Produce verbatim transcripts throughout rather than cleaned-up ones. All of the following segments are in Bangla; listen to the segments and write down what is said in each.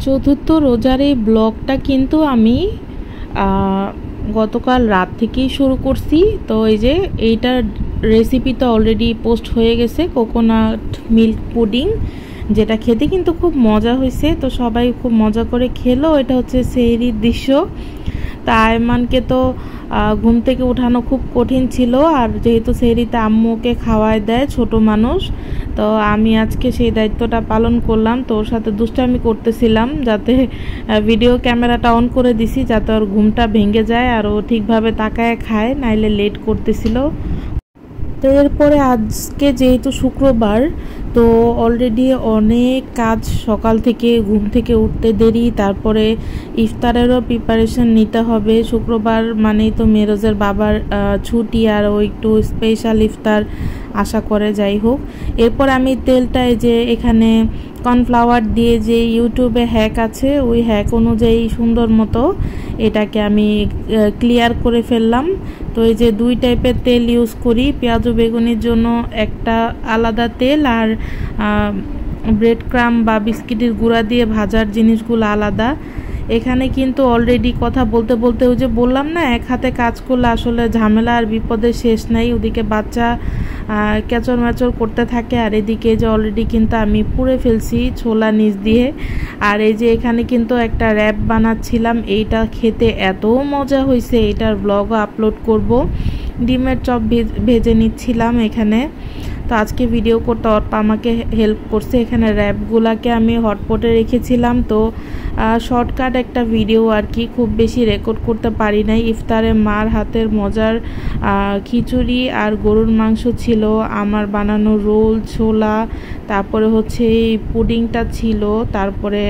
চতুর্থ রোজার এই ব্লগটা কিন্তু আমি গতকাল রাত থেকেই শুরু করছি। তো এই যে এইটার রেসিপি তো অলরেডি পোস্ট হয়ে গেছে, কোকোনাট মিল্ক পুডিং, যেটা খেতে কিন্তু খুব মজা হয়েছে। তো সবাই খুব মজা করে খেলো। এটা হচ্ছে সেহরির দৃশ্য। তা আয়মানকে তো ঘুম থেকে উঠানো খুব কঠিন ছিল, আর যেহেতু সেহরিতে আম্মুকে খাওয়ায় দেয় ছোট মানুষ, তো আমি আজকে সেই দায়িত্বটা পালন করলাম। তো ওর সাথে দুষ্টামি করতেছিলাম, যাতে ভিডিও ক্যামেরাটা অন করে দিছি যাতে ওর ঘুমটা ভেঙে যায় আর ও ঠিকভাবে তাকায় খায়, নাইলে লেট করতেছিল। তো এরপরে আজকে যেহেতু শুক্রবার, তো অলরেডি অনেক কাজ, সকাল থেকে ঘুম থেকে উঠতে দেরি, তারপরে ইফতারেরও প্রিপারেশন নিতে হবে। শুক্রবার মানেই তো মেরোজের বাবার ছুটি, আর ও একটু স্পেশাল ইফতার আশা করে। যাই হোক, এরপর আমি তেলটায় যে এখানে কর্নফ্লাওয়ার দিয়ে যে ইউটিউবে হ্যাক আছে, ওই হ্যাক অনুযায়ী সুন্দর মতো এটাকে আমি ক্লিয়ার করে ফেললাম। তো এই যে দুই টাইপের তেল ইউজ করি, পেঁয়াজ ও বেগুনের জন্য একটা আলাদা তেল, আর ব্রেড ক্রাম বা বিস্কিটের গুঁড়া দিয়ে ভাজার জিনিসগুলো আলাদা। এখানে কিন্তু অলরেডি কথা বলতে বলতে ওই যে বললাম না, এক হাতে কাজ করলে আসলে ঝামেলা আর বিপদের শেষ নাই। ওদিকে বাচ্চা ক্যাচর ম্যাচর করতে থাকে, আর এদিকে যে অলরেডি কিন্তু আমি পুড়ে ফেলছি ছোলা নিচ দিয়ে। আর এই যে এখানে কিন্তু একটা র্যাপ বানাচ্ছিলাম, এইটা খেতে এত মজা হয়েছে, এইটার ব্লগও আপলোড করব। ডিমের চপ ভেজে নিচ্ছিলাম এখানে। তো আজকে ভিডিও করতে অর্পা আমাকে হেল্প করছে। এখানে র্যাপগুলাকে আমি হটপটে রেখেছিলাম। তো শর্টকাট একটা ভিডিও আর কি, খুব বেশি রেকর্ড করতে পারি নাই। ইফতারে মার হাতের মজার খিচুড়ি আর গরুর মাংস ছিল, আমার বানানো রোল, ছোলা, তারপরে হচ্ছে এই পুডিংটা ছিল, তারপরে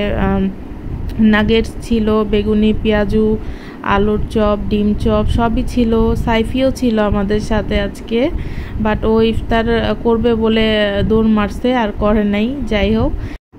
নাগেটস ছিল, বেগুনি, পেঁয়াজু, আলুর চপ, ডিম চপ সবই ছিল। সাইফিও ছিল আমাদের সাথে আজকে, বাট ও ইফতার করবে বলে দৌড় মারছে, আর করে নাই। যাই হোক,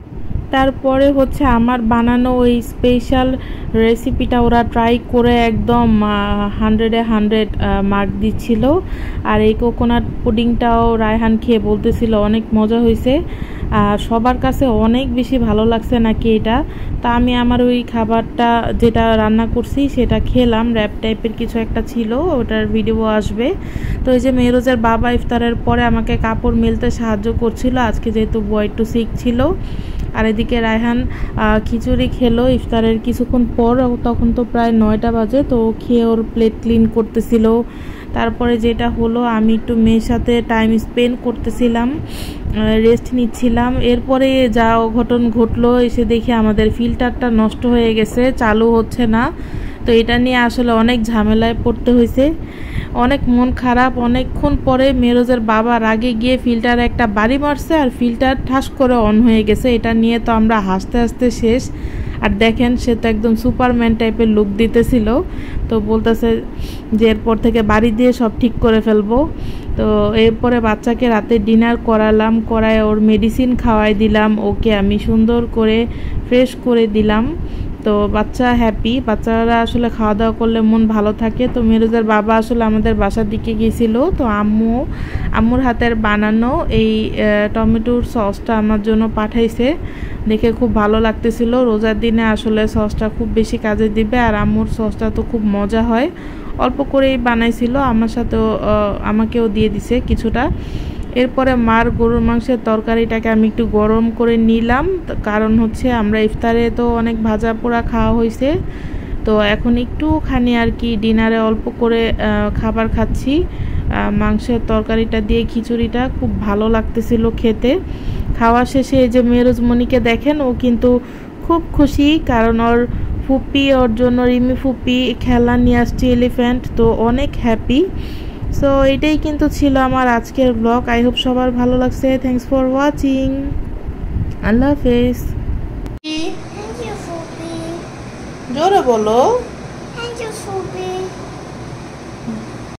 তারপরে হচ্ছে আমার বানানো ওই স্পেশাল রেসিপিটা ওরা ট্রাই করে একদম হান্ড্রেডে হান্ড্রেড মার্ক দিচ্ছিল। আর এই কোকোনাট পুডিংটাও রায়হান খেয়ে বলতেছিল অনেক মজা হয়েছে, আর সবার কাছে অনেক বেশি ভালো লাগছে নাকি এটা। তা আমি আমার ওই খাবারটা যেটা রান্না করছি সেটা খেলাম, র্যাপ টাইপের কিছু একটা ছিল, ওটার ভিডিও আসবে। তো এই যে মেহরোজের বাবা ইফতারের পরে আমাকে কাপড় মেলতে সাহায্য করছিল, আজকে যেহেতু বয় টু সিক ছিল। আর এদিকে রায়হান খিচুড়ি খেলো ইফতারের কিছুক্ষণ পর, তখন তো প্রায় নয়টা বাজে। তো খেয়ে ওর প্লেট ক্লিন করতেছিল। তারপরে যেটা হলো, আমি একটু মেয়ের সাথে টাইম স্পেন্ড করতেছিলাম, রেস্ট নিচ্ছিলাম। এরপরে যা অঘটন ঘটলো, এসে দেখি আমাদের ফিল্টারটা নষ্ট হয়ে গেছে, চালু হচ্ছে না। তো এটা নিয়ে আসলে অনেক ঝামেলায় পড়তে হয়েছে, অনেক মন খারাপ। অনেকক্ষণ পরে মেরোজের বাবা রাগে গিয়ে ফিল্টারে একটা বাড়ি মারছে, আর ফিল্টার ঠাস করে অন হয়ে গেছে। এটা নিয়ে তো আমরা হাসতে হাসতে শেষ। আর দেখেন, সে তো একদম সুপারম্যান টাইপের লুক দিতেছিল। তো বলতেছে যে এরপর থেকে বাড়ি দিয়ে সব ঠিক করে ফেলবো। তো এরপরে বাচ্চাকে রাতে ডিনার করালাম, করায় ওর মেডিসিন খাওয়াই দিলাম, ওকে আমি সুন্দর করে ফ্রেশ করে দিলাম। তো বাচ্চা হ্যাপি, বাচ্চারা আসলে খাওয়া দাওয়া করলে মন ভালো থাকে। তো মেরোজের বাবা আসলে আমাদের বাসার দিকে গিয়েছিল, তো আম্মু আম্মুর হাতের বানানো এই টমেটোর সসটা আমার জন্য পাঠাইছে, দেখে খুব ভালো লাগতেছিল। রোজার দিনে আসলে সসটা খুব বেশি কাজে দিবে, আর আম্মুর সসটা তো খুব মজা হয়। অল্প করেই বানাইছিল, আমার সাথেও আমাকেও দিয়ে দিছে কিছুটা। এরপরে মার গরুর মাংসের তরকারিটাকে আমি একটু গরম করে নিলাম, কারণ হচ্ছে আমরা ইফতারে তো অনেক ভাজা পোড়া খাওয়া হয়েছে। তো এখন একটুখানি আর কি ডিনারে অল্প করে খাবার খাচ্ছি। মাংসের তরকারিটা দিয়ে খিচুড়িটা খুব ভালো লাগতেছিল খেতে। খাওয়া শেষে এই যে মেরোজমণিকে দেখেন, ও কিন্তু খুব খুশি, কারণ ওর ফুপি ওর জন্য রিমি ফুপি খেলা নিয়ে আসছে এলিফ্যান্ট, তো অনেক হ্যাপি। সো এটাই কিন্তু ছিল আমার আজকের ব্লগ। আই হোপ সবার ভালো লাগছে। Thanks for watching. আল্লাহ হাফেজ। জোরে বলো।